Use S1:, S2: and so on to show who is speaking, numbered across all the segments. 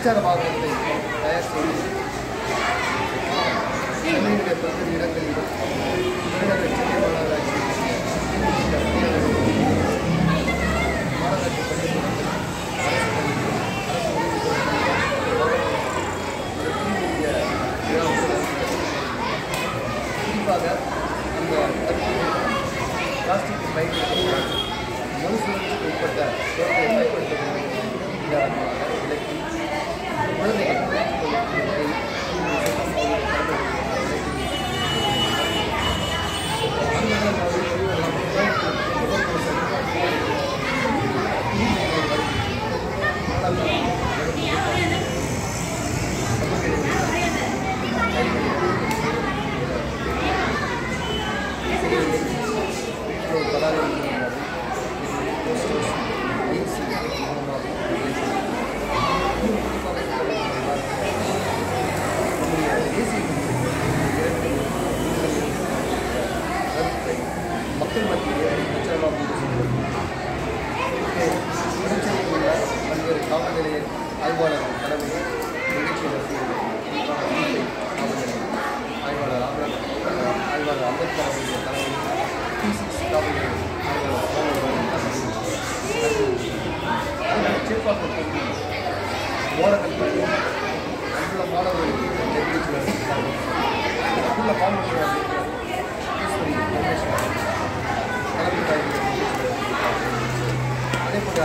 S1: பிரச்சார வாகனத்தை தயார் செய்து சென்னையுடைய பல்வேறு இடங்களிலும் பெருநகர சென்னை மாநகராட்சி மாநகராட்சி பள்ளிக்கூடங்கள் அரசு பள்ளிகள் குறிப்பாக அந்த பிளாஸ்டிக் பயன்படுத்த மறுசுழற்சிக்கு உட்பட்ட பொருட்களை பயன்படுத்த விலக்கி குழந்தைகள் மக்கள் மத்தியில் பிரச்சாரம் புதுச்சேரியில் உள்ள பல்வேறு காவல் நிலைய ஆய்வாளர்கள் தலைமையில் நிகழ்ச்சி நடத்தியுள்ளது. ஆய்வாளர் ஆய்வாளர் அம்பேத்கர் அவர்களுடைய தலைமையில் P6 காவல் நிலைய ஆய்வாளர் சேப்பாக்கம் பகுதி ஓரங்கள் பள்ளி அங்குள்ள மாணவர்களுக்கு நிகழ்ச்சி நடத்தினார்கள். அங்குள்ள பால்மன்ற அதே போல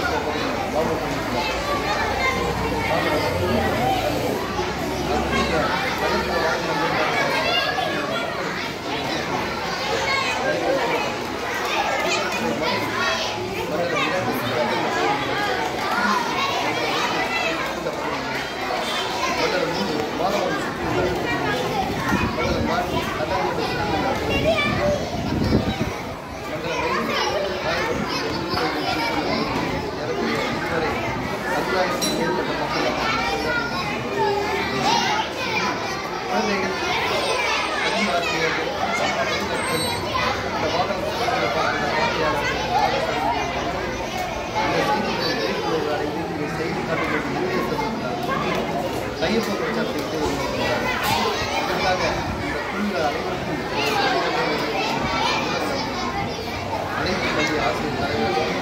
S1: கையொப்ப பிரச்சாரத்தை இதற்காக இந்த குழுக்கள் அனைவருக்கும் அனைத்து பள்ளி ஆசிரியர் தலைவர்கள்